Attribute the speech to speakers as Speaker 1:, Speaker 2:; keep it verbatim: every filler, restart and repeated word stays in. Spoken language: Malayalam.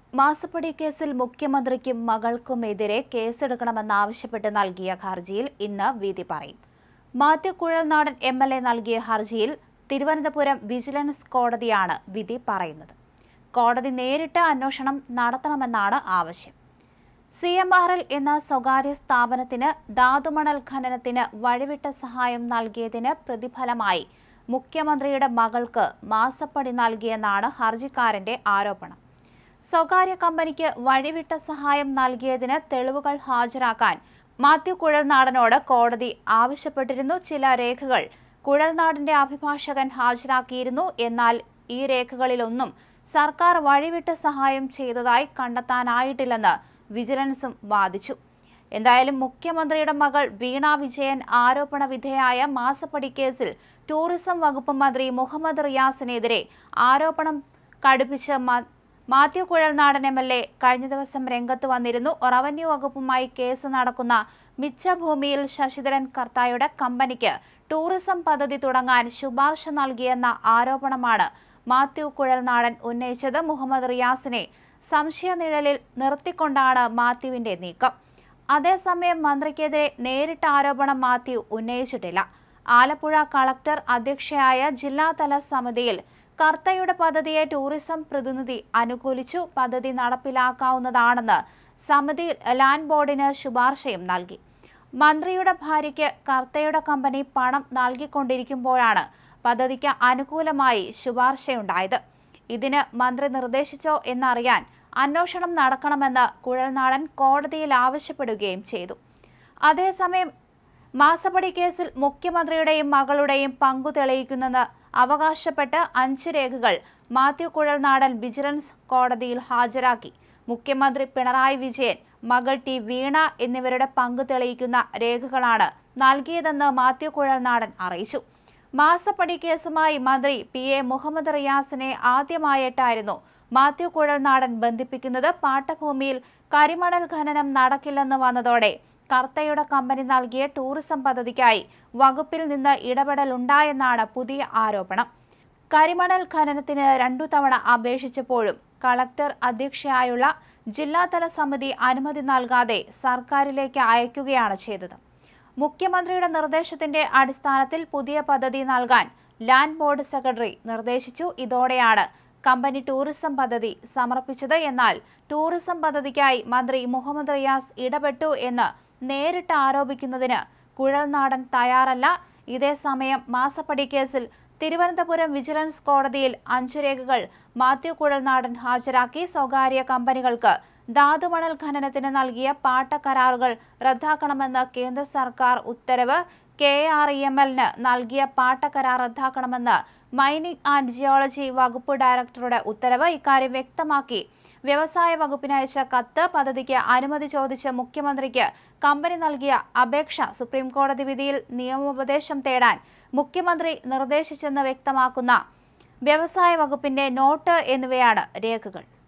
Speaker 1: മാസപ്പടി കേസിൽ മുഖ്യമന്ത്രിക്കും മകൾക്കുമെതിരെ കേസെടുക്കണമെന്നാവശ്യപ്പെട്ട് നൽകിയ ഹർജിയിൽ ഇന്ന് വിധി പറയും. Mathew Kuzhalnadan M L A നൽകിയ ഹർജിയിൽ തിരുവനന്തപുരം വിജിലൻസ് കോടതിയാണ് വിധി പറയുന്നത്. കോടതി നേരിട്ട് അന്വേഷണം നടത്തണമെന്നാണ് ആവശ്യം. സി എം ആർ എൽ എന്ന സ്വകാര്യ സ്ഥാപനത്തിന് ധാതുമണൽ ഖനനത്തിന് വഴിവിട്ട സഹായം നൽകിയതിന് പ്രതിഫലമായി മുഖ്യമന്ത്രിയുടെ മകൾക്ക് മാസപ്പടി നൽകിയെന്നാണ് ഹർജിക്കാരന്റെ ആരോപണം. സ്വകാര്യ കമ്പനിക്ക് വഴിവിട്ട സഹായം നൽകിയതിന് തെളിവുകൾ ഹാജരാക്കാൻ മാത്യു കുഴൽനാടനോട് കോടതി ആവശ്യപ്പെട്ടിരുന്നു. ചില രേഖകൾ കുഴൽനാടന്റെ അഭിഭാഷകൻ ഹാജരാക്കിയിരുന്നു. എന്നാൽ ഈ രേഖകളിലൊന്നും സർക്കാർ വഴിവിട്ട സഹായം ചെയ്തതായി കണ്ടെത്താനായിട്ടില്ലെന്ന് വിജിലൻസും വാദിച്ചു. എന്തായാലും മുഖ്യമന്ത്രിയുടെ മകൾ വീണ വിജയൻ ആരോപണ വിധേയായ മാസപ്പടി കേസിൽ ടൂറിസം വകുപ്പ് മന്ത്രി മുഹമ്മദ് റിയാസിനെതിരെ ആരോപണം കടുപ്പിച്ച് Mathew Kuzhalnadan M L A കഴിഞ്ഞ ദിവസം രംഗത്ത് വന്നിരുന്നു. റവന്യൂ വകുപ്പുമായി കേസ് നടക്കുന്ന മിച്ചഭൂമിയിൽ ശശിധരൻ കർത്തായുടെ കമ്പനിക്ക് ടൂറിസം പദ്ധതി തുടങ്ങാൻ ശുപാർശ നൽകിയെന്ന ആരോപണമാണ് മാത്യു കുഴൽനാടൻ ഉന്നയിച്ചത്. മുഹമ്മദ് റിയാസിനെ സംശയനിഴലിൽ നിർത്തിക്കൊണ്ടാണ് മാത്യുവിന്റെ നീക്കം. അതേസമയം മന്ത്രിക്കെതിരെ നേരിട്ട് ആരോപണം മാത്യു ഉന്നയിച്ചിട്ടില്ല. ആലപ്പുഴ കളക്ടർ അധ്യക്ഷയായ ജില്ലാതല സമിതിയിൽ കർത്തയുടെ പദ്ധതിയെ ടൂറിസം പ്രതിനിധി അനുകൂലിച്ചു. പദ്ധതി നടപ്പിലാക്കാവുന്നതാണെന്ന് സമിതി ലാൻഡ് ബോർഡിന് ശുപാർശയും നൽകി. മന്ത്രിയുടെ ഭാര്യയ്ക്ക് കർത്തയുടെ കമ്പനി പണം നൽകിക്കൊണ്ടിരിക്കുമ്പോഴാണ് പദ്ധതിക്ക് അനുകൂലമായി ശുപാർശയുണ്ടായത്. ഇതിന് മന്ത്രി നിർദ്ദേശിച്ചോ എന്നറിയാൻ അന്വേഷണം നടക്കണമെന്ന് കുഴൽനാടൻ കോടതിയിൽ ആവശ്യപ്പെടുകയും ചെയ്തു. അതേസമയം മാസപ്പടി കേസിൽ മുഖ്യമന്ത്രിയുടെയും മകളുടെയും പങ്കു തെളിയിക്കുന്നെന്ന് അവകാശപ്പെട്ട് അഞ്ച് രേഖകൾ മാത്യു കുഴൽനാടൻ വിജിലൻസ് കോടതിയിൽ ഹാജരാക്കി. മുഖ്യമന്ത്രി പിണറായി വിജയൻ, മകൾ ടി വീണ എന്നിവരുടെ പങ്ക് തെളിയിക്കുന്ന രേഖകളാണ് നൽകിയതെന്ന് മാത്യു കുഴൽനാടൻ അറിയിച്ചു. മാസപ്പടി കേസുമായി മന്ത്രി പി എ മുഹമ്മദ് റിയാസിനെ ആദ്യമായിട്ടായിരുന്നു മാത്യു കുഴൽനാടൻ ബന്ധിപ്പിക്കുന്നത്. പാട്ടഭൂമിയിൽ കരിമണൽ ഖനനം നടക്കില്ലെന്ന് വന്നതോടെ കർത്തയുടെ കമ്പനി നൽകിയ ടൂറിസം പദ്ധതിക്കായി വകുപ്പിൽ നിന്ന് ഇടപെടലുണ്ടായെന്നാണ് പുതിയ ആരോപണം. കരിമണൽ ഖനനത്തിന് രണ്ടു തവണ അപേക്ഷിച്ചപ്പോഴും കളക്ടർ അധ്യക്ഷയായുള്ള ജില്ലാതല സമിതി അനുമതി നൽകാതെ സർക്കാരിലേക്ക് അയക്കുകയാണ് ചെയ്തത്. മുഖ്യമന്ത്രിയുടെ നിർദ്ദേശത്തിന്റെ അടിസ്ഥാനത്തിൽ പുതിയ പദ്ധതി നൽകാൻ ലാൻഡ് ബോർഡ് സെക്രട്ടറി നിർദ്ദേശിച്ചു. ഇതോടെയാണ് കമ്പനി ടൂറിസം പദ്ധതി സമർപ്പിച്ചത്. എന്നാൽ ടൂറിസം പദ്ധതിക്കായി മന്ത്രി മുഹമ്മദ് റിയാസ് ഇടപെട്ടു എന്ന് നേരിട്ട് ആരോപിക്കുന്നതിന് കുഴൽനാടൻ തയ്യാറല്ല. ഇതേസമയം മാസപ്പടി കേസിൽ തിരുവനന്തപുരം വിജിലൻസ് കോടതിയിൽ അഞ്ചു രേഖകൾ മാത്യു കുഴൽനാടൻ ഹാജരാക്കി. സ്വകാര്യ കമ്പനികൾക്ക് ധാതുമണൽ ഖനനത്തിന് നൽകിയ പാട്ടക്കരാറുകൾ റദ്ദാക്കണമെന്ന് കേന്ദ്ര സർക്കാർ ഉത്തരവ്, കെ ആർ ഇ എം എല്ലിന് നൽകിയ പാട്ടക്കരാർ റദ്ദാക്കണമെന്ന് മൈനിങ് ആൻഡ് ജിയോളജി വകുപ്പ് ഡയറക്ടറുടെ ഉത്തരവ്. ഇക്കാര്യം വ്യക്തമാക്കി വ്യവസായ വകുപ്പിന് അയച്ച കത്ത്, പദ്ധതിക്ക് അനുമതി ചോദിച്ച് മുഖ്യമന്ത്രിക്ക് കമ്പനി നൽകിയ അപേക്ഷ, സുപ്രീംകോടതി വിധിയിൽ നിയമോപദേശം തേടാൻ മുഖ്യമന്ത്രി നിർദ്ദേശിച്ചെന്ന് വ്യക്തമാക്കുന്ന വ്യവസായ വകുപ്പിന്റെ നോട്ട് എന്നിവയാണ് രേഖകൾ.